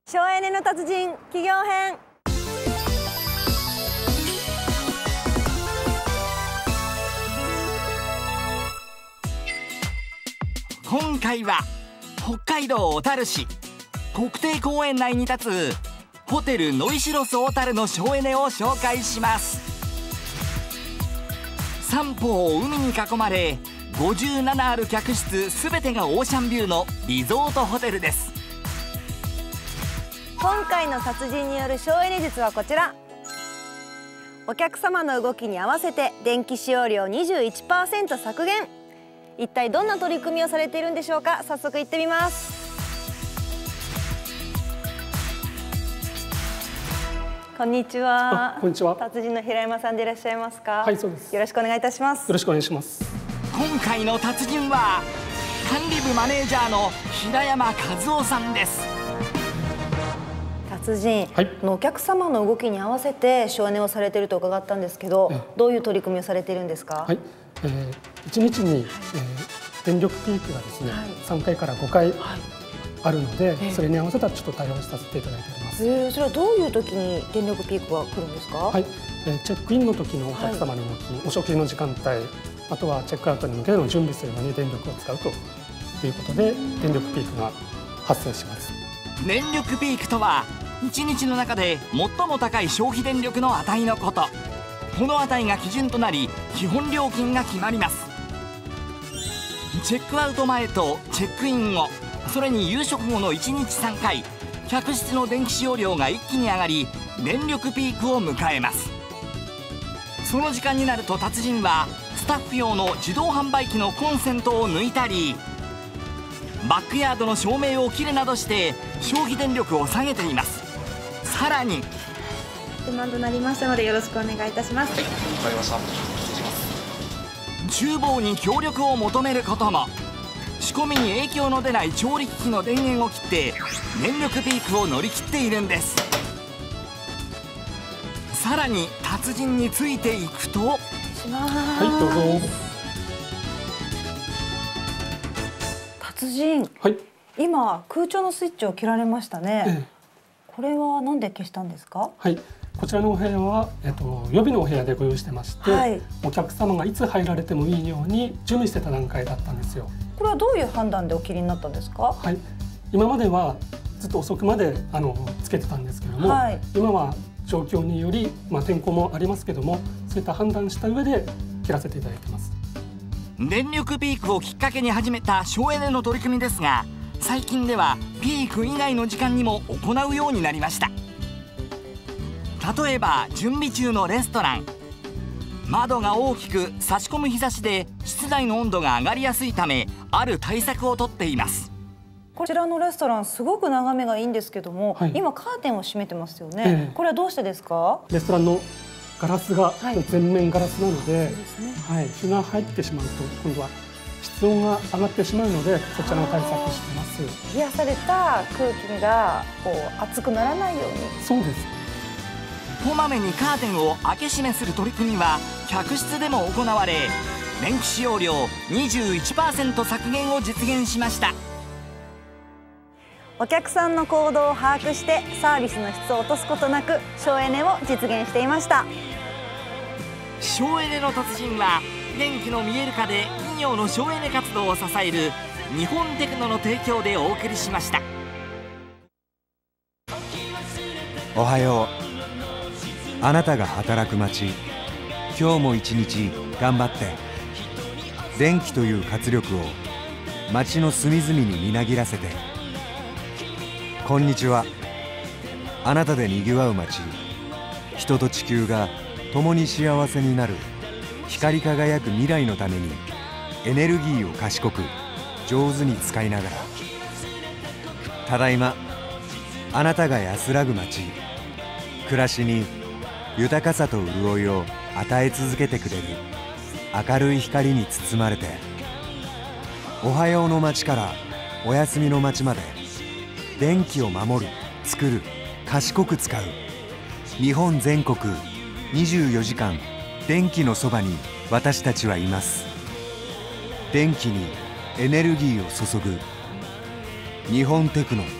省エネの達人企業編。 今回は北海道小樽市国定公園内に立つホテルノイシロス小樽の省エネを紹介します。三方を海に囲まれ57ある客室すべてがオーシャンビューのリゾートホテルです。 今回の達人による省エネ術はこちら。お客様の動きに合わせて電気使用量 21% 削減。一体どんな取り組みをされているんでしょうか。早速行ってみます。こんにちは。 こんにちは。 達人の平山さんでいらっしゃいますか。 はい、そうです。 よろしくお願いいたします。 よろしくお願いします。 今回の達人は管理部マネージャーの平山和夫さんです。 達人、 はい、 お客様の動きに合わせて省エネをされていると伺ったんですけど、どういう取り組みをされているんですか。 はい、1日に、電力ピークがですね、3回から5回あるので、それに合わせたちょっと対応させていただいております。 それはどういう時に電力ピークが来るんですか。 はい、チェックインの時のお客様の動き、お食事の時間帯、あとはチェックアウトに向けての準備するのに電力を使うということで、電力ピークが発生します。 電力ピークとは1日の中で最も高い消費電力の値のこと。この値が基準となり基本料金が決まります。チェックアウト前とチェックイン後、それに夕食後の1日3回、客室の電気使用量が一気に上がり電力ピークを迎えます。その時間になると達人はスタッフ用の自動販売機のコンセントを抜いたり、バックヤードの照明を切るなどして消費電力を下げています。さらに注文となりましたのでよろしくお願いいたします。 はい、わかりました。失礼します。 厨房に協力を求めることも。仕込みに影響の出ない調理機器の電源を切って電力ピークを乗り切っているんです。さらに達人についていくと、 はい、どうぞ。 達人、 はい、 今空調のスイッチを切られましたね。これは何で消したんですか。 はい、こちらのお部屋は、予備のお部屋でご用意してまして、お客様がいつ入られてもいいように準備してた段階だったんですよ。これはどういう判断でお切りになったんですか。 はい、今まではずっと遅くまでつけてたんですけども、今は状況により、天候もありますけども、そういった判断した上で切らせていただいてます。 電力ピークをきっかけに始めた省エネの取り組みですが、最近ではピーク以外の時間にも行うようになりました。例えば準備中のレストラン、窓が大きく差し込む日差しで室内の温度が上がりやすいため、ある対策をとっています。 こちらのレストランすごく眺めがいいんですけども、今カーテンを閉めてますよね。これはどうしてですか。 レストランのガラスが全面ガラスなので、日が入ってしまうと今度は室温が上がってしまうので、そちらの対策してます。 冷やされた空気が熱くならないように。 そうです。 こまめにカーテンを開け閉めする取り組みは客室でも行われ、電気使用量 21% 削減を実現しました。 お客さんの行動を把握してサービスの質を落とすことなく省エネを実現していました。 省エネの達人は電気の見える化で企業の省エネ活動を支える日本テクノの提供でお送りしました。 おはよう。あなたが働く街、今日も一日頑張って。電気という活力を街の隅々にみなぎらせて。こんにちは。あなたでにぎわう街、人と地球が共に幸せになる光り輝く未来のために、エネルギーを賢く上手に使いながら。ただいま。あなたが安らぐ街、暮らしに豊かさと潤いを与え続けてくれる明るい光に包まれて。おはようの街からおやすみの街まで、電気を守る、作る、賢く使う。日本全国24時間電気のそばに私たちはいます。電気にエネルギーを注ぐ日本テクノ。